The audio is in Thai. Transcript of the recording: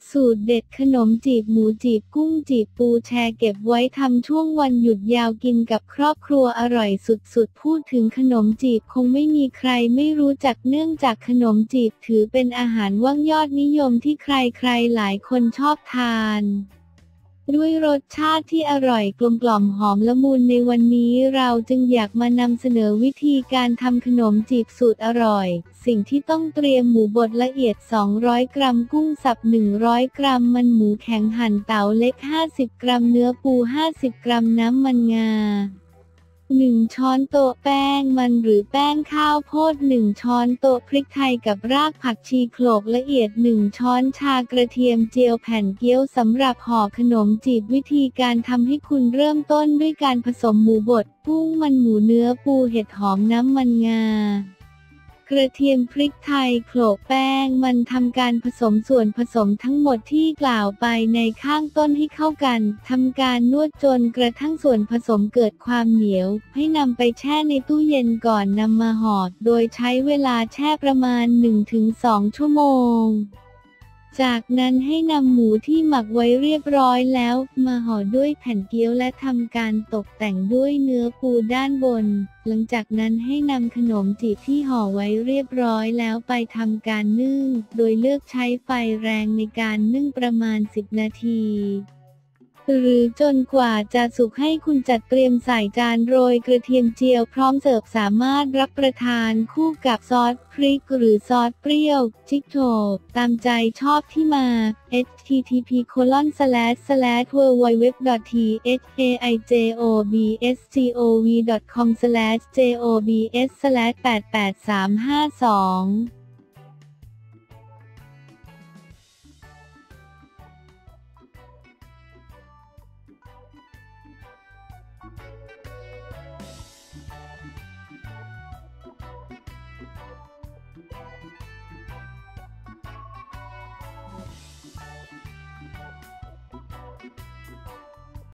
สูตรเด็ดขนมจีบหมูจีบกุ้งจีบปูแชร์เก็บไว้ทำช่วงวันหยุดยาวกินกับครอบครัวอร่อยสุดๆพูดถึงขนมจีบคงไม่มีใครไม่รู้จักเนื่องจากขนมจีบถือเป็นอาหารว่างยอดนิยมที่ใครๆหลายคนชอบทานด้วยรสชาติที่อร่อยกลมกล่อมหอมละมุนในวันนี้เราจึงอยากมานำเสนอวิธีการทำขนมจีบสูตรอร่อยสิ่งที่ต้องเตรียมหมูบดละเอียด200 กรัมกุ้งสับ100 กรัมมันหมูแข็งหั่นเต๋าเล็ก50 กรัมเนื้อปู50 กรัมน้ำมันงา1 ช้อนโต๊ะแป้งมันหรือแป้งข้าวโพด1 ช้อนโต๊ะพริกไทยกับรากผักชีโขลกละเอียด1 ช้อนชากระเทียมเจียวแผ่นเกี๊ยวสำหรับห่อขนมจีบวิธีการทำให้คุณเริ่มต้นด้วยการผสมหมูบดกุ้งมันหมูเนื้อปูเห็ดหอมน้ำมันงากระเทียมพริกไทยโขลกแป้งมันทำการผสมส่วนผสมทั้งหมดที่กล่าวไปในข้างต้นให้เข้ากันทำการนวดจนกระทั่งส่วนผสมเกิดความเหนียวให้นำไปแช่ในตู้เย็นก่อนนำมาห่อโดยใช้เวลาแช่ประมาณ 1-2 ชั่วโมงจากนั้นให้นำหมูที่หมักไว้เรียบร้อยแล้วมาห่อด้วยแผ่นเกี๊ยวและทำการตกแต่งด้วยเนื้อปูด้านบนหลังจากนั้นให้นำขนมจีบที่ห่อไว้เรียบร้อยแล้วไปทำการนึ่งโดยเลือกใช้ไฟแรงในการนึ่งประมาณ10 นาทีหรือจนกว่าจะสุกให้คุณจัดเตรียมใส่จานโรยกระเทียมเจียวพร้อมเสิร์ฟสามารถรับประทานคู่กับซอสพริกหรือซอสเปรี้ยวชิคโชตามใจชอบที่มา http://www.haijobsjobs/8832